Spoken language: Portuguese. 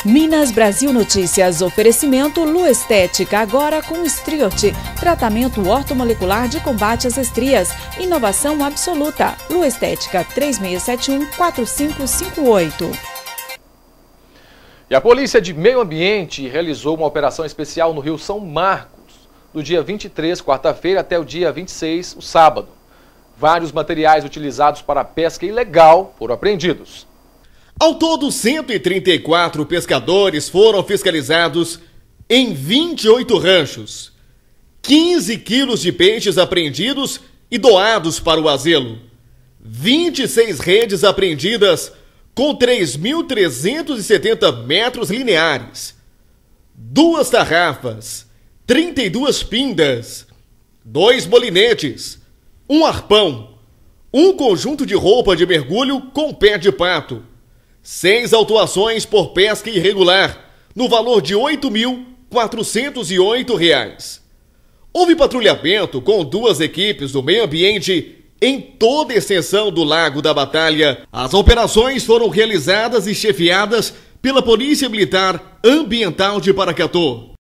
Minas Brasil Notícias, oferecimento Lu Estética, agora com Striote, tratamento ortomolecular de combate às estrias, inovação absoluta. Lu Estética, 3671-4558. E a Polícia de Meio Ambiente realizou uma operação especial no Rio São Marcos, do dia 23, quarta-feira, até o dia 26, o sábado. Vários materiais utilizados para a pesca ilegal foram apreendidos. Ao todo, 134 pescadores foram fiscalizados em 28 ranchos. 15 quilos de peixes apreendidos e doados para o asilo. 26 redes apreendidas com 3.370 metros lineares. 2 tarrafas, 32 pindas, 2 molinetes, 1 arpão, 1 conjunto de roupa de mergulho com pé de pato. 6 autuações por pesca irregular, no valor de R$ 8.408. Houve patrulhamento com 2 equipes do meio ambiente em toda a extensão do Lago da Batalha. As operações foram realizadas e chefiadas pela Polícia Militar Ambiental de Paracatu.